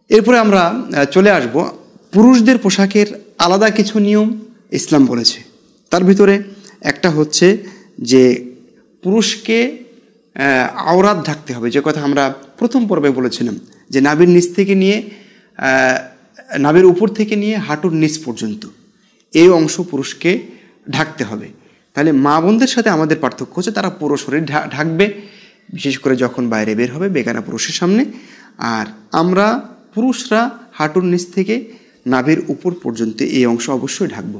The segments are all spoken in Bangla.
এরপরে আমরা চলে আসব পুরুষদের পোশাকের আলাদা কিছু নিয়ম ইসলাম বলেছে। তার ভিতরে একটা হচ্ছে যে পুরুষকে আওরাত ঢাকতে হবে, যে কথা আমরা প্রথম পর্বে বলেছিলাম, যে নাভির নিচ থেকে নিয়ে নাভির উপর থেকে নিয়ে হাঁটুর নিচ পর্যন্ত এই অংশ পুরুষকে ঢাকতে হবে। তাহলে মা বোনদের সাথে আমাদের পার্থক্য হচ্ছে তারা পুরো শরীর ঢাকবে, বিশেষ করে যখন বাইরে বের হবে বেগানা পুরুষের সামনে। আর আমরা পুরুষরা হাঁটুর নিচ থেকে নাভির উপর পর্যন্ত এই অংশ অবশ্যই ঢাকব।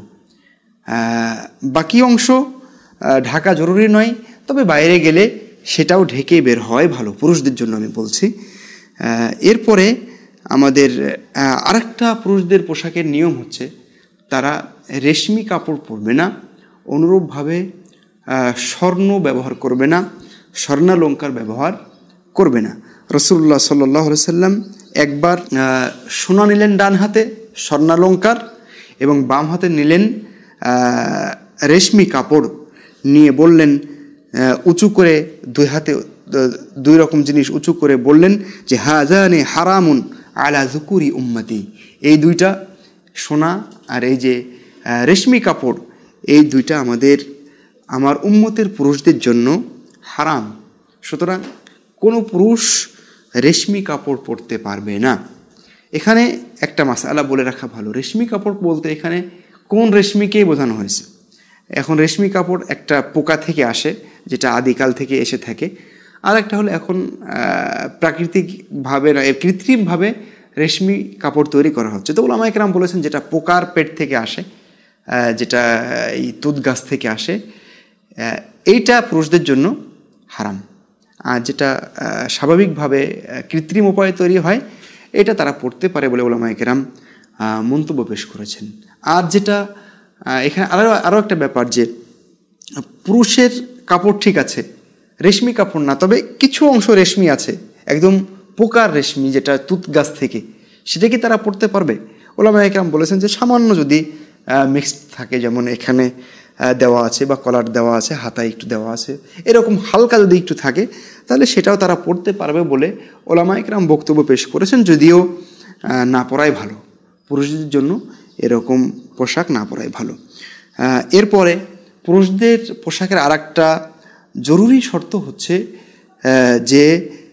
বাকি অংশ ঢাকা জরুরি নয়, তবে বাইরে গেলে সেটাও ঢেকে বের হয় ভালো, পুরুষদের জন্য আমি বলছি। এরপরে আমাদের আরেকটা পুরুষদের পোশাকের নিয়ম হচ্ছে তারা রেশমি কাপড় পরবে না, অনুরূপভাবে স্বর্ণ ব্যবহার করবে না, স্বর্ণালঙ্কার ব্যবহার করবে না। রাসূলুল্লাহ সাল্লাল্লাহু আলাইহি সাল্লাম একবার সোনা নিলেন ডান হাতে, স্বর্ণালঙ্কার, এবং বাম হাতে নিলেন রেশমি কাপড় নিয়ে বললেন, উঁচু করে দুই হাতে দুই রকম জিনিস উঁচু করে বললেন যে হাযানি হারামুন আলা যুকুরি উম্মতি, এই দুইটা সোনা আর এই যে রেশমি কাপড়, এই দুইটা আমার উম্মতের পুরুষদের জন্য হারাম। সুতরাং কোনো পুরুষ রেশমি কাপড় পরতে পারবে না। এখানে একটা মাসআলা বলে রাখা ভালো, রেশমি কাপড় বলতে এখানে কোন রেশমিকেই বোঝানো হয়েছে। এখন রেশমি কাপড় একটা পোকা থেকে আসে, যেটা আদিকাল থেকে এসে থাকে, আর একটা হলো এখন প্রাকৃতিকভাবে কৃত্রিমভাবে রেশমি কাপড় তৈরি করা হচ্ছে। তো ওলামায়ে কেরাম বলেছেন যেটা পোকার পেট থেকে আসে, যেটা এই তুত গাছ থেকে আসে, এইটা পুরুষদের জন্য হারাম। আর যেটা স্বাভাবিকভাবে কৃত্রিম উপায়ে তৈরি হয় এটা তারা পড়তে পারে বলে ওলামায়ে কেরাম মন্তব্য পেশ করেছেন। আর যেটা এখানে আরও একটা ব্যাপার, যে পুরুষের কাপড় ঠিক আছে, রেশমি কাপড় না, তবে কিছু অংশ রেশমি আছে, একদম পোকার রেশমি যেটা তুত গাছ থেকে, সেটা কি তারা পড়তে পারবে? ওলামায়ে কেরাম বলেছেন যে সামান্য যদি মিক্সড থাকে, যেমন এখানে দেওয়া আছে বা কলার দেওয়া আছে, হাতায় একটু দেওয়া আছে, এরকম হালকা যদি একটু থাকে তাহলে সেটাও তারা পড়তে পারবে বলে ওলামায়ে কেরাম বক্তব্য পেশ করেছেন, যদিও না পরাই ভালো, পুরুষদের জন্য এরকম পোশাক না পরাই ভালো। এরপরে পুরুষদের পোশাকের আরেকটা জরুরি শর্ত হচ্ছে যে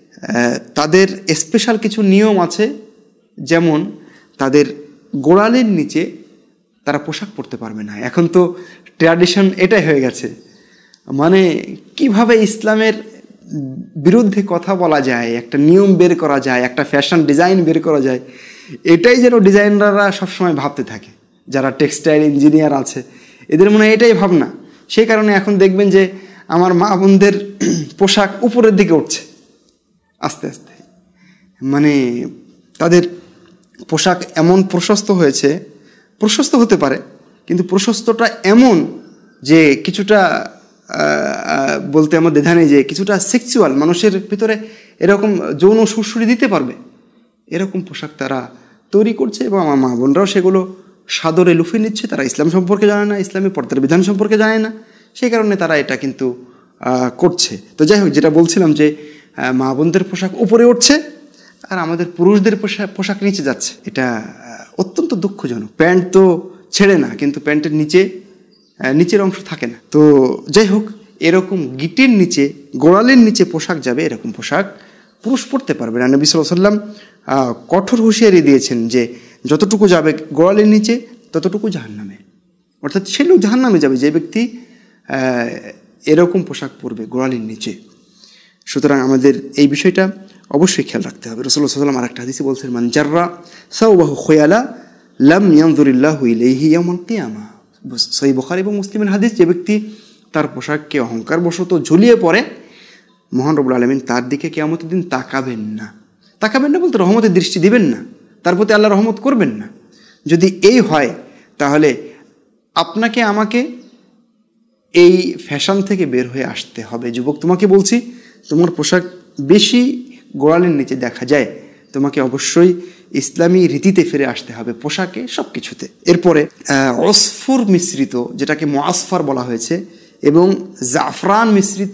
তাদের স্পেশাল কিছু নিয়ম আছে, যেমন তাদের গোড়ালির নিচে তারা পোশাক পরতে পারবে না। এখন তো ট্র্যাডিশন এটাই হয়ে গেছে, মানে কিভাবে ইসলামের বিরুদ্ধে কথা বলা যায়, একটা নিয়ম বের করা যায়, একটা ফ্যাশন ডিজাইন বের করা যায়, এটাই যেন ডিজাইনাররা সবসময় ভাবতে থাকে। যারা টেক্সটাইল ইঞ্জিনিয়ার আছে এদের মনে হয় এটাই ভাবনা। সেই কারণে এখন দেখবেন যে আমার মা বোনদের পোশাক উপরের দিকে উঠছে আস্তে আস্তে, মানে তাদের পোশাক এমন প্রশস্ত হয়েছে, প্রশস্ত হতে পারে কিন্তু প্রশস্তটা এমন যে কিছুটা বলতে আমার দ্বিধা নেই, যে কিছুটা সেক্সুয়াল, মানুষের ভিতরে এরকম যৌন সুরসুরি দিতে পারবে এরকম পোশাক তারা তৈরি করছে, এবং আমার মা বোনরাও সেগুলো সাদরে লুফে নিচ্ছে। তারা ইসলাম সম্পর্কে জানে না, ইসলামী পর্দার বিধান সম্পর্কে জানে না, সেই কারণে তারা এটা কিন্তু করছে। তো যাই হোক, যেটা বলছিলাম যে মা বোনদের পোশাক উপরে উঠছে আর আমাদের পুরুষদের পোশাক নিচে যাচ্ছে, এটা অত্যন্ত দুঃখজনক। প্যান্ট তো ছেড়ে না, কিন্তু প্যান্টের নিচের অংশ থাকে না। তো যাই হোক, এরকম গিটের নিচে, গোড়ালির নিচে পোশাক যাবে, এরকম পোশাক পুরুষ পরতে পারবে না। নবী সাল্লাল্লাহু আলাইহি ওয়াসাল্লাম কঠোর হুঁশিয়ারি দিয়েছেন যে যতটুকু যাবে গোড়ালির নিচে ততটুকু জাহান্নামে, অর্থাৎ সে লোক জাহান্নামে যাবে যে ব্যক্তি এরকম পোশাক পরবে গোড়ালির নিচে। সুতরাং আমাদের এই বিষয়টা অবশ্যই খেয়াল রাখতে হবে। রাসূলুল্লাহ সাল্লাল্লাহু আলাইহি ওয়াসাল্লাম আরেকটা হাদিসে বলছেন, মান জাররা সাওবাহু খুয়ালা লাম ইয়ানজুরিল্লাহু ইলাইহি ইয়াওমাল কিয়ামা। সহিহ বুখারী এবং মুসলিমের হাদিস, যে ব্যক্তি তার পোশাককে অহংকার বশত ঝুলিয়ে পড়ে, মহান রব্বুল আলামিন তার দিকে কিয়ামতের দিন তাকাবেন না। তাকাবেন না বলতে রহমতের দৃষ্টি দিবেন না, তার প্রতি আল্লাহ রহমত করবেন না। যদি এই হয় তাহলে আপনাকে আমাকে এই ফ্যাশন থেকে বের হয়ে আসতে হবে। যুবক, তোমাকে বলছি, তোমার পোশাক বেশি গোড়ালির নিচে দেখা যায়, তোমাকে অবশ্যই ইসলামী রীতিতে ফিরে আসতে হবে, পোশাকে সব কিছুতে। এরপরে অসফুর মিশ্রিত, যেটাকে মুআসফার বলা হয়েছে, এবং জাফরান মিশ্রিত,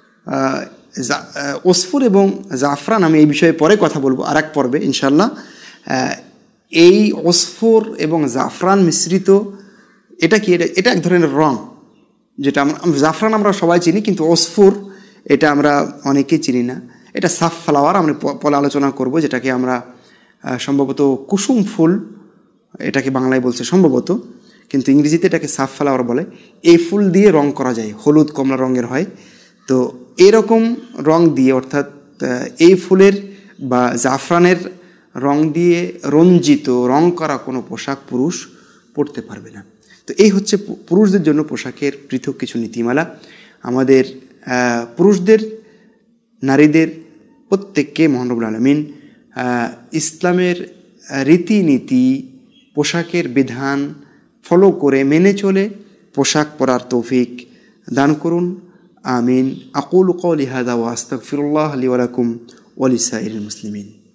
ওসফুর এবং জাফরান, আমি এই বিষয়ে পরে কথা বলবো আর এক পর্বে ইনশাল্লাহ। এই ওসফর এবং জাফরান মিশ্রিত এটা কি, এটা এক ধরনের রং, যেটা জাফরান আমরা সবাই চিনি, কিন্তু ওসফর এটা আমরা অনেকেই চিনি না। এটা সাফ ফ্লাওয়ার, আমরা পরে আলোচনা করব, যেটাকে আমরা সম্ভবত কুসুম ফুল এটাকে বাংলায় বলছে সম্ভবত, কিন্তু ইংরেজিতে এটাকে সাফ ফ্লাওয়ার বলে। এই ফুল দিয়ে রং করা যায়, হলুদ কমলা রঙের হয়। তো এরকম রং দিয়ে, অর্থাৎ এই ফুলের বা জাফরানের রং দিয়ে রঞ্জিত রং করা কোনো পোশাক পুরুষ পরতে পারবে না। তো এই হচ্ছে পুরুষদের জন্য পোশাকের পৃথক কিছু নীতিমালা। আমাদের পুরুষদের, নারীদের প্রত্যেককে মহান রব্বুল আলামিন ইসলামের রীতিনীতি, পোশাকের বিধান ফলো করে মেনে চলে পোশাক পরার তৌফিক দান করুন। আমিন। আকুলু কওলি হাযা ওয়া আস্তাগফিরুল্লাহ লি ওয়া লাকুম ওয়া লিসাইরিল মুসলিমিন।